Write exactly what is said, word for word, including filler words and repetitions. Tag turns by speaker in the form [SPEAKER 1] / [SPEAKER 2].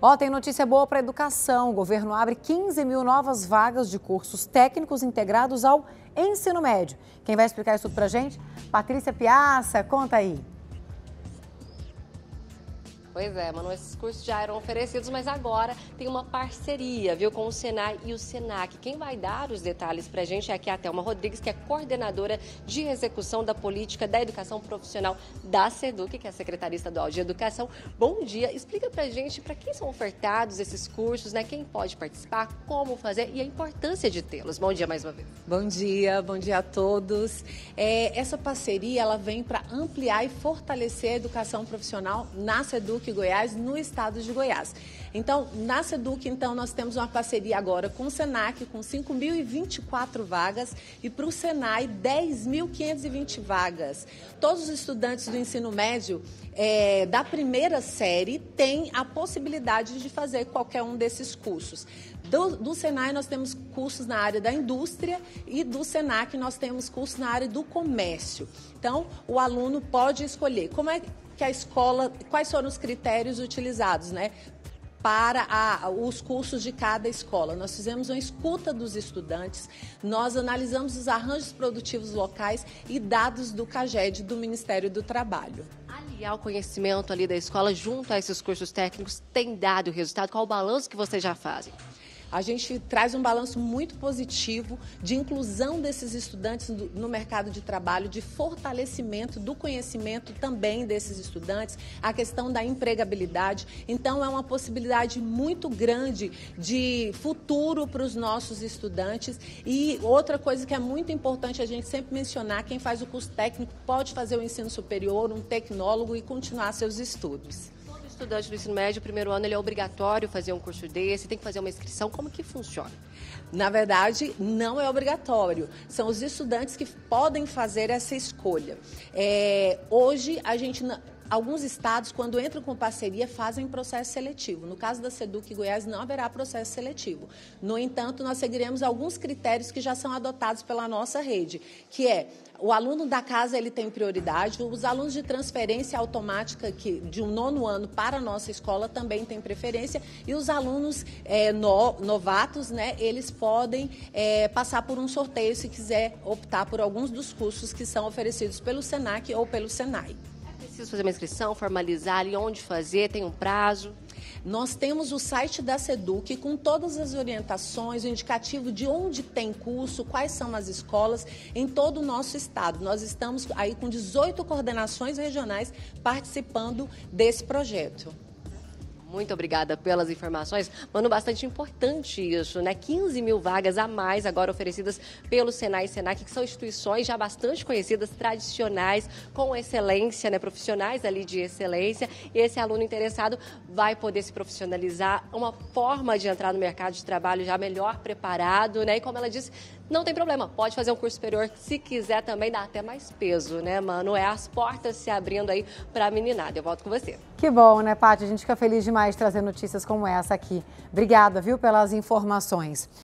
[SPEAKER 1] Ó, tem notícia boa para a educação. O governo abre quinze mil novas vagas de cursos técnicos integrados ao ensino médio. Quem vai explicar isso tudo para a gente? Patrícia Piazza, conta aí.
[SPEAKER 2] Pois é, Manu, esses cursos já eram oferecidos, mas agora tem uma parceria, viu, com o Senai e o Senac. Quem vai dar os detalhes pra gente é aqui a Thelma Rodrigues, que é coordenadora de execução da política da educação profissional da SEDUC, que é a Secretaria Estadual de Educação. Bom dia, explica pra gente para quem são ofertados esses cursos, né? Quem pode participar, como fazer e a importância de tê-los. Bom dia mais uma vez.
[SPEAKER 3] Bom dia, bom dia a todos. É, essa parceria ela vem para ampliar e fortalecer a educação profissional na SEDUC Goiás, no estado de Goiás. Então, na SEDUC, então, nós temos uma parceria agora com o Senac, com cinco mil e vinte e quatro vagas, e para o Senai, dez mil quinhentas e vinte vagas. Todos os estudantes do ensino médio é, da primeira série têm a possibilidade de fazer qualquer um desses cursos. Do, do Senai, nós temos cursos na área da indústria e do Senac, nós temos cursos na área do comércio. Então, o aluno pode escolher como é que a escola, quais foram os critérios utilizados, né, para a, os cursos de cada escola. Nós fizemos uma escuta dos estudantes, nós analisamos os arranjos produtivos locais e dados do CAGED, do Ministério do Trabalho.
[SPEAKER 2] Aliar o conhecimento ali da escola junto a esses cursos técnicos tem dado resultado? Qual o balanço que vocês já fazem?
[SPEAKER 3] A gente traz um balanço muito positivo de inclusão desses estudantes no mercado de trabalho, de fortalecimento do conhecimento também desses estudantes, a questão da empregabilidade. Então, é uma possibilidade muito grande de futuro para os nossos estudantes. E outra coisa que é muito importante a gente sempre mencionar, quem faz o curso técnico pode fazer o ensino superior, um tecnólogo e continuar seus estudos.
[SPEAKER 2] Estudante do ensino médio, primeiro ano, ele é obrigatório fazer um curso desse, tem que fazer uma inscrição, como que funciona?
[SPEAKER 3] Na verdade, não é obrigatório, são os estudantes que podem fazer essa escolha. É, hoje, a gente... Alguns estados, quando entram com parceria, fazem processo seletivo. No caso da SEDUC Goiás, não haverá processo seletivo. No entanto, nós seguiremos alguns critérios que já são adotados pela nossa rede, que é o aluno da casa ele tem prioridade, os alunos de transferência automática que, de um nono ano para a nossa escola também têm preferência e os alunos é, no, novatos, né, eles podem é, passar por um sorteio se quiser optar por alguns dos cursos que são oferecidos pelo Senac ou pelo Senai.
[SPEAKER 2] Preciso fazer uma inscrição, formalizar ali onde fazer, tem um prazo?
[SPEAKER 3] Nós temos o site da SEDUC com todas as orientações, o indicativo de onde tem curso, quais são as escolas em todo o nosso estado. Nós estamos aí com dezoito coordenações regionais participando desse projeto.
[SPEAKER 2] Muito obrigada pelas informações. Mano, bastante importante isso, né? quinze mil vagas a mais agora oferecidas pelo Senai e Senac, que são instituições já bastante conhecidas, tradicionais, com excelência, né? Profissionais ali de excelência. E esse aluno interessado vai poder se profissionalizar, uma forma de entrar no mercado de trabalho já melhor preparado, né? E como ela disse, não tem problema, pode fazer um curso superior, se quiser também dá até mais peso, né, mano? É as portas se abrindo aí para a meninada. Eu volto com você.
[SPEAKER 1] Que bom, né, Paty? A gente fica feliz demais de trazer notícias como essa aqui. Obrigada, viu, pelas informações.